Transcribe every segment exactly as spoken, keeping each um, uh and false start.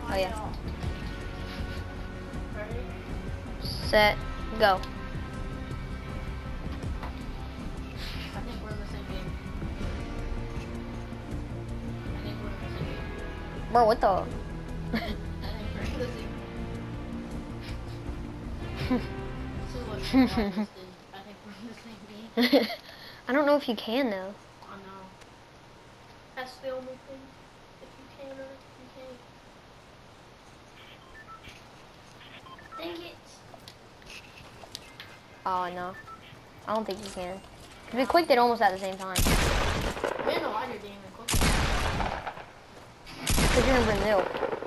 Oh yeah. Set, go. I think we're in the same game. I think we're in the same game. Bro, what the? I think we're in the same game. So what I just did, I think we're in the same game. I don't know if you can though. I know. That's the only thing. If you can or if you can't. Dang it. Oh no. I don't think you can. Cause we clicked it almost at the same time. Man, no, I didn't even click it. Cause you're in Brazil.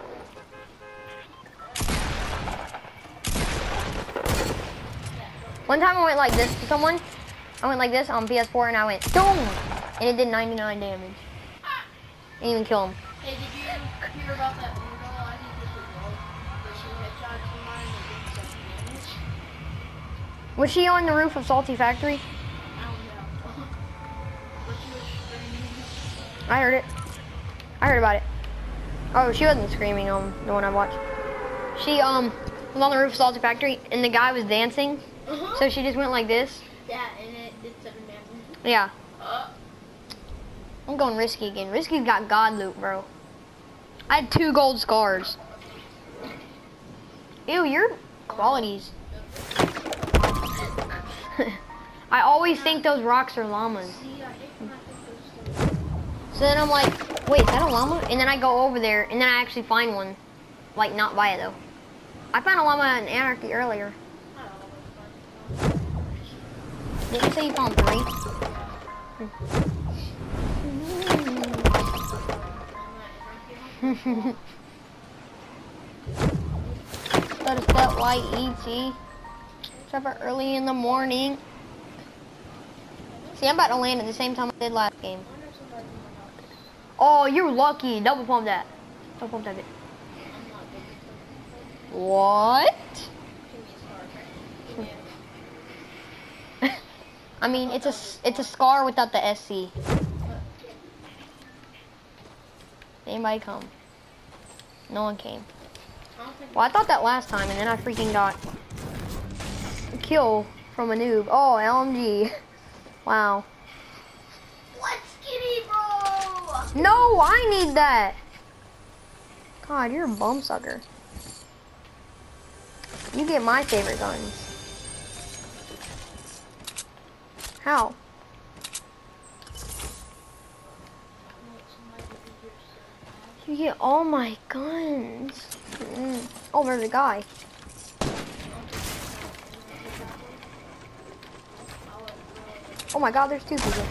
One time I went like this to someone. I went like this on P S four and I went boom, and it did ninety-nine damage. Didn't even kill him. Hey, did you hear about that little girl? I think this was low. That she headshot somebody and did some damage. Was she on the roof of Salty Factory? I don't know. But she was screaming. I heard it. I heard about it. Oh, she wasn't screaming on the one I watched. She um was on the roof of Salty Factory and the guy was dancing. Uh-huh. So she just went like this. Yeah, and it did seven damage. Yeah. Uh. I'm going risky again. Risky's got god loot, bro. I had two gold scars. Ew, your qualities. I always think those rocks are llamas. See, I hate when I think those things. So then I'm like, wait, is that a llama? And then I go over there and then I actually find one. Like, not by it though. I found a llama in Anarchy earlier. I don't know. Did you say you found three? Let us that Y E T. Except for early in the morning. See, I'm about to land at the same time I did last game. Oh, you're lucky. Double pump that. Double pump that bit. What? I mean, it's a it's a scar without the S C. Anybody come? No one came. Well, I thought that last time, and then I freaking got a kill from a noob. Oh, L M G. Wow. What skinny, bro? No, I need that. God, you're a bum sucker. You get my favorite guns. How? You get all my guns. Mm. Oh, there's a guy. Oh my god, there's two people.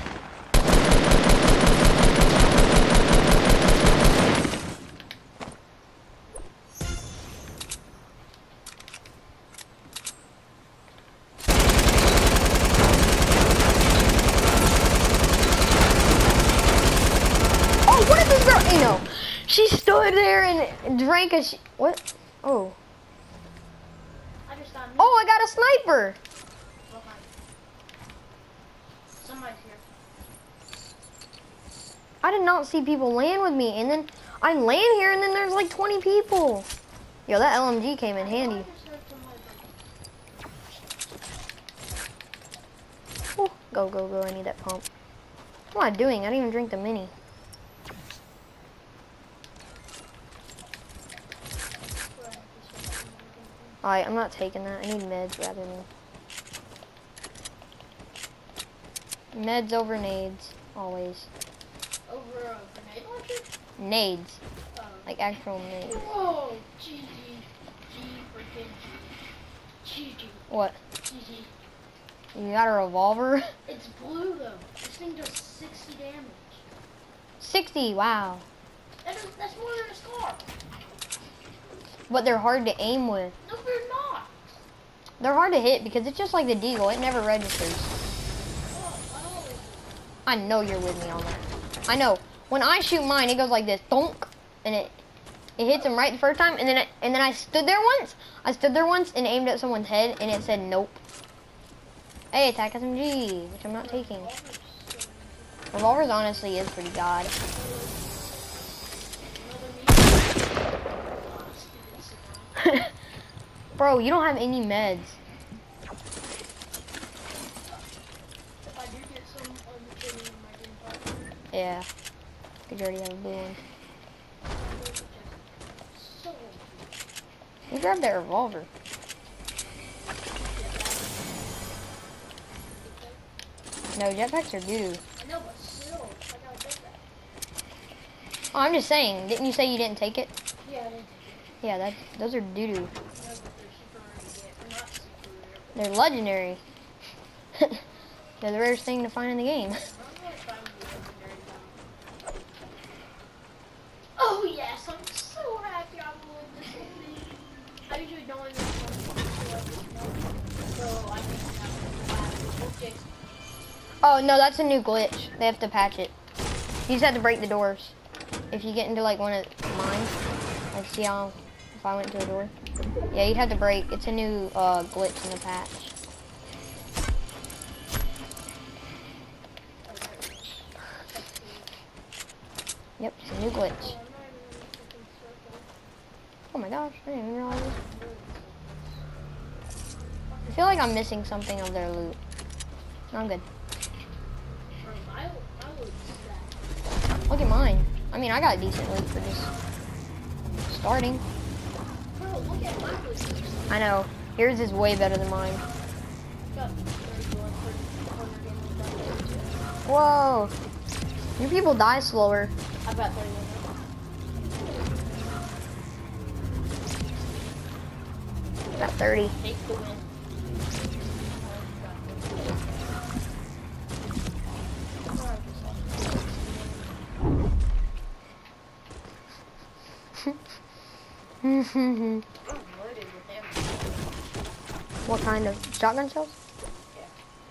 Oh, what is this girl? You know, she stood there and drank a sh what? Oh. I just got Oh, I got a sniper. behind. Somebody's here. I did not see people land with me, and then I land here, and then there's like twenty people. Yo, that L M G came in handy. I just heard somebody. Ooh, go, go, go, I need that pump. What am I doing? I didn't even drink the mini. Alright, I'm not taking that. I need meds rather than... Meds over nades, always. Over a grenade launcher? Nades, Um, like actual nades. Whoa! G G. G freaking G. G G. What? G G. You got a revolver? It's blue though. This thing does sixty damage. sixty, wow. That is, that's more than a scar. But they're hard to aim with. No, they're not. They're hard to hit because it's just like the Deagle. It never registers. Oh, I always do. I know you're with me on that. I know. When I shoot mine, it goes like this, donk, and it it hits him right the first time, and then it, and then I stood there once. I stood there once and aimed at someone's head, and it said nope. Hey, attack S M G, which I'm not taking. Revolvers honestly is pretty god. Bro, you don't have any meds. If I do get some of the training in my game partner, Yeah. Cause you already have a blue one. so You grabbed that revolver. No, jetpacks are doo. I know, but still, I gotta take that. Oh, I'm just saying. Didn't you say you didn't take it? Yeah, I didn't Yeah, that those are doo doo. know, but they're super rare to get. They're not super rare, but They're legendary. They're the rarest thing to find in the game. I don't know if I'm the legendary one. Oh yes, I'm so happy I'm with this one. I usually don't even want to like this one, so I think I have to laugh. Okay. Oh no, that's a new glitch. They have to patch it. You just have to break the doors. If you get into like one of mine, like see how if I went to a door. Yeah, you'd have to break. It's a new uh, glitch in the patch. Yep, it's a new glitch. Oh my gosh, I didn't even realize this. I feel like I'm missing something of their loot. No, I'm good. Look at mine. I mean, I got a decent loot for just starting. I know. Yours is way better than mine. Whoa. Your people die slower. I've got thirty Got thirty. Take the win. What kind of shotgun shells? Yeah.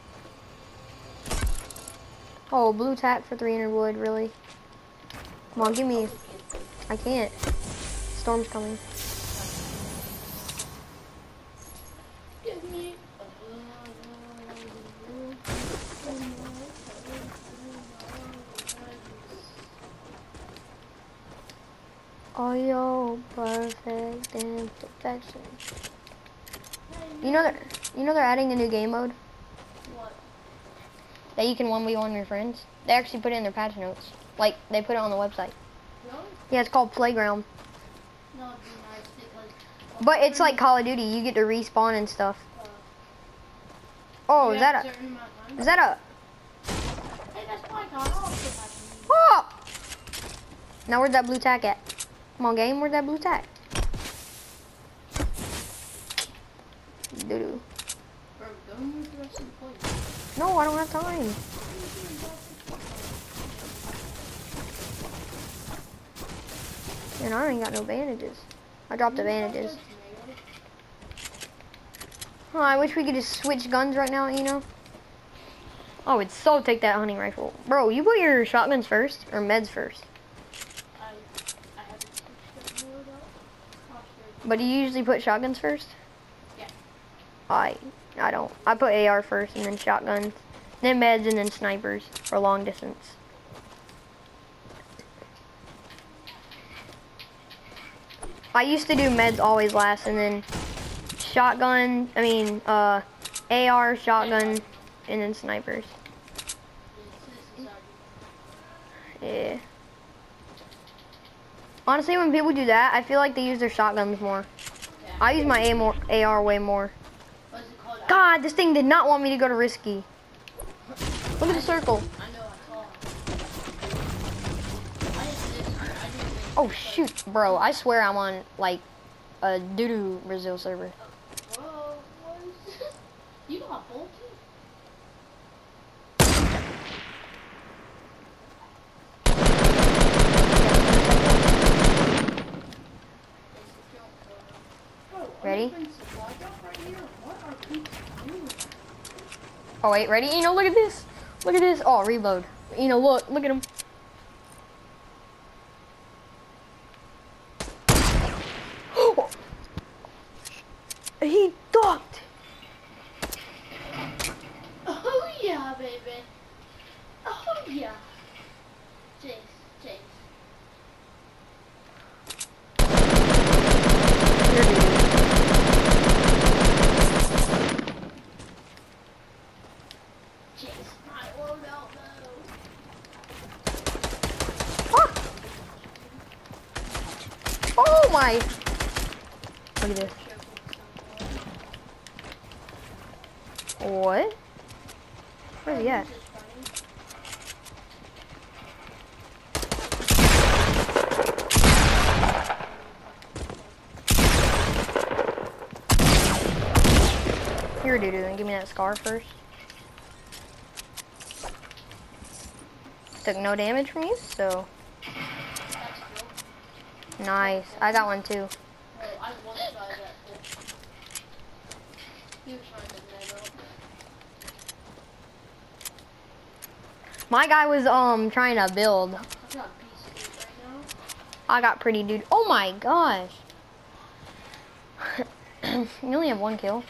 Oh, blue tack for three hundred wood, really? Come on, give me. I can't. Storm's coming. Give me. Oh, yo, perfect imperfection. You know they're, you know they're adding a new game mode What? that you can one v one your friends. They actually put it in their patch notes. Like, they put it on the website. Really? Yeah, it's called Playground. No, it'd be nice because. But it's like Call of Duty. You get to respawn and stuff. Uh, Oh, you is have that a a, certain amount of time. is that a, Hey, that's my car. I'll put that in. oh! Now where's that blue tack at? Come on, game, where's that blue tack? Doo-doo. Bro, go move the rest of the place. No, I don't have time. And I ain't got no bandages. I dropped the bandages. Oh, I wish we could just switch guns right now, you know? I would so take that hunting rifle. Bro, you put your shotguns first, or meds first. I, I haven't switched that mode up. I'll show you. But do you usually put shotguns first? Yeah. I, I don't. I put A R first, and then shotguns, then meds, and then snipers for long distance. I used to do meds always last, and then shotgun, I mean, uh, A R, shotgun, and then snipers. This is our Yeah. Honestly, when people do that, I feel like they use their shotguns more. yeah. I use my A more, A R way more. What's it called? God, this thing did not want me to go to risky. Look at the circle. I know, I saw it. I did this. I did this. Oh shoot, bro! I swear I'm on like a doo-doo Brazil server. Whoa, what is this? You got bolted? Ready? Oh wait, ready? Eno, look at this. Look at this. Oh, reload. Eno, look, look at him. He ducked. Oh yeah, baby. Oh yeah. Chase, chase. Here, dude. Oh my! Look at this. What? Where's he at? Here, doo-doo, and give me that scar first. Took no damage from you, so. Nice. I got one too. My guy was um trying to build. I got pretty dude. Oh my gosh. You only have one kill.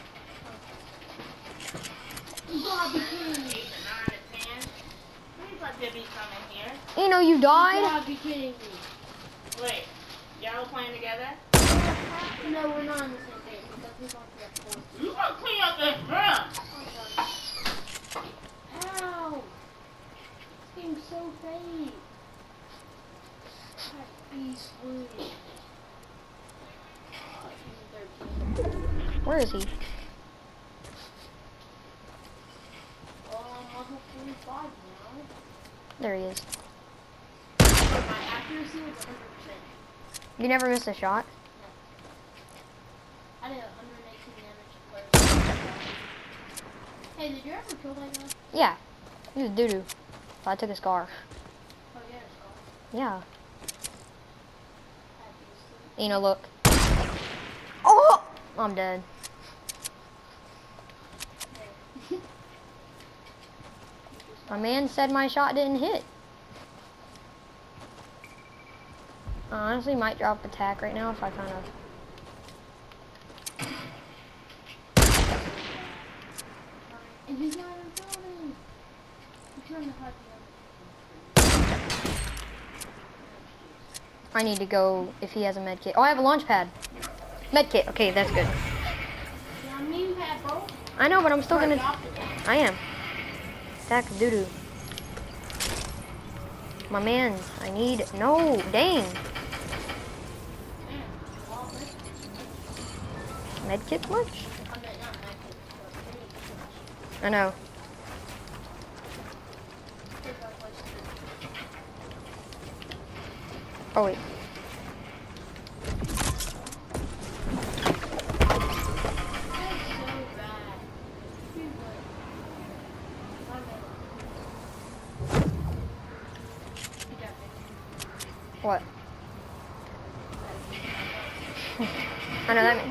You know you died. You gotta be kidding me. Wait, y'all playing together? No, we're not on the same page because we're going to get four. You gotta clean up this room. Ow! This game's so fake. Be sweet. Where is he? Um, level forty-five now. There he is. My accuracy was one hundred percent. You never missed a shot? I did one hundred eighteen damage. Hey, did you ever kill that guy? Yeah. He was doo-doo. So I took a scar. Oh, yeah, it's gone. Yeah. You know, look. Oh! I'm dead. My man said my shot didn't hit. I honestly might drop attack right now if I kind of... And he's not in building. He's trying to hide the other. I need to go if he has a med kit. Oh, I have a launch pad. Med kit. Okay, that's good. Yeah, I mean, you had both. I know, but I'm still gonna... Adopted them. I am. Attack doo-doo. My man, I need... No, dang. Med kit much? I know. Oh wait. What? I know that means.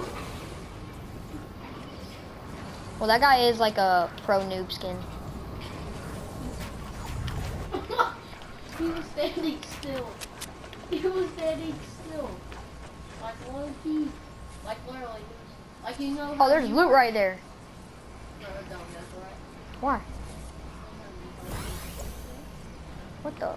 Well, that guy is like a pro noob skin. He was standing still. He was standing still. Like low key. Like literally. He was, like you know. Oh, there's loot right there. No, don't, that's right. Why? What the?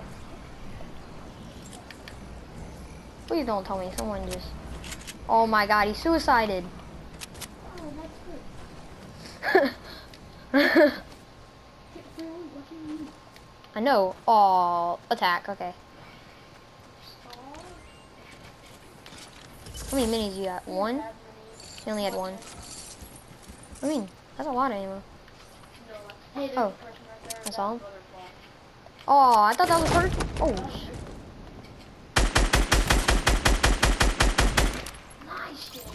Please don't tell me someone just... Oh my god, he suicided. Oh, that's good. I know. Oh, attack. Okay. How many minis you got? One? You only had one. I mean, that's a lot of ammo. Hey, Oh, that's all? Oh, I thought that was her. Oh, sh- Nice, Jake.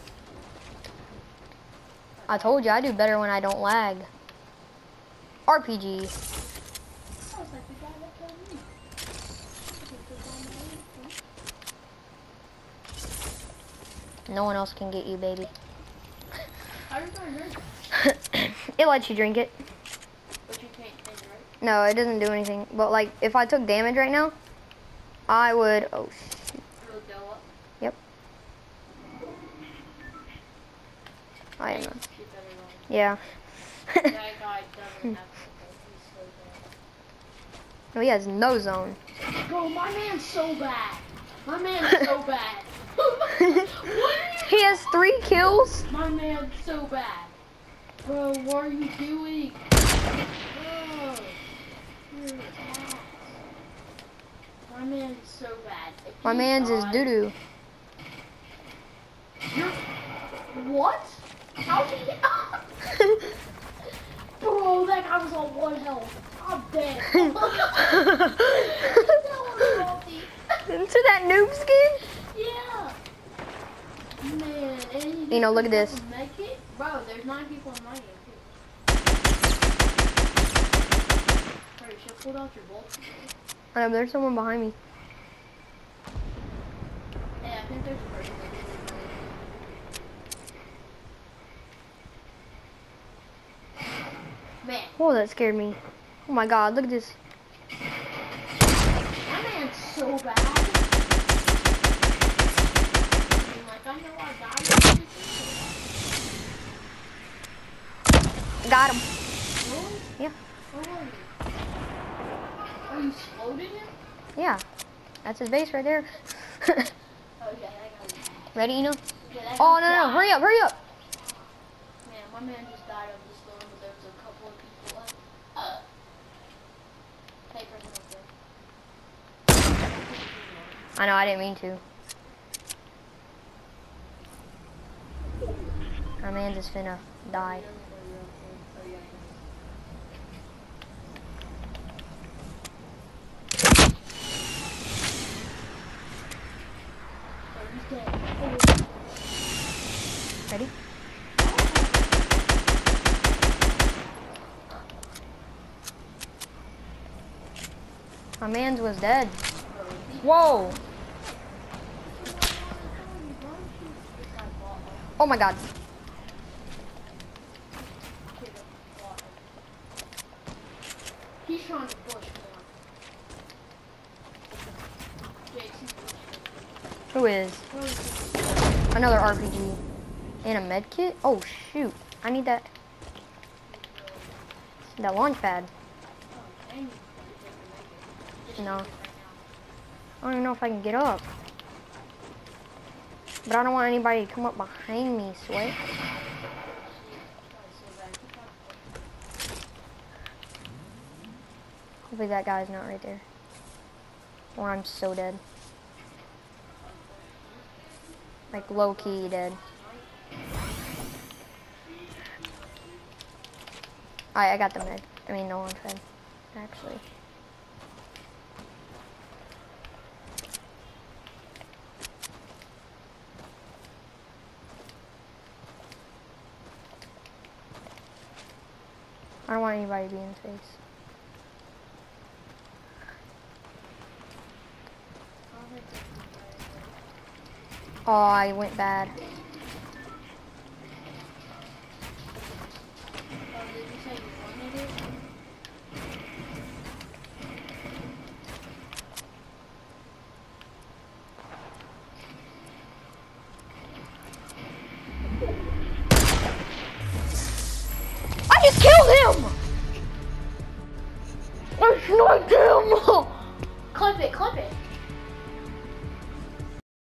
I told you I do better when I don't lag. R P G. I was like, the guy that killed me. No one else can get you, baby. How did I drink? It lets you drink it. But you can't drink, right? No, it doesn't do anything. But like, if I took damage right now, I would. Oh shoot. It'll go up. Yep. I am. Keep everyone. Yeah. That guy doesn't have to. He's so bad. No, he has no zone. Bro, my man's so bad. My man's so bad. What are you? He has three kills. My man's so bad. Bro, what are you doing? Bro. You're ass. My man's so bad. If My he man's is dies- doo doo. You're... What? How'd you get up? Bro, that guy was on one health. I'm dead. Into that noob skin? Yeah. Man, and he You know, just look at this. make it? Bro, there's nine people in my game too. Bro, you should pull out your bolts. I know, there's someone behind me. Yeah, I think there's a person. Man, Whoa, that scared me. Oh my god, look at this. my man's so bad. I'm like, I know I died. Got him. Really? Yeah. Where are you? Are you floating him? Yeah. That's his base right there. Oh, yeah, that guy. Ready, Eno? Yeah, that Oh, guy no, no, died. hurry up, hurry up. Man, my man just died of the storm, but there was a couple of people left. Uh, hey, person up there. I know, I didn't mean to. My man's just finna die. Ready? My man's was dead. Whoa! Oh my god. He's trying to push more. Who is? Another R P G. And a med kit? Oh shoot. I need that. That launch pad. No. I don't even know if I can get up. But I don't want anybody to come up behind me, Sweat. Hopefully that guy's not right there. Or I'm so dead. Like low-key dead. Alright, I got the med. I mean, no one fed. Actually. I don't want anybody to be in space. Oh, I went bad. I just killed him! I sniped him! Clip it, clip it.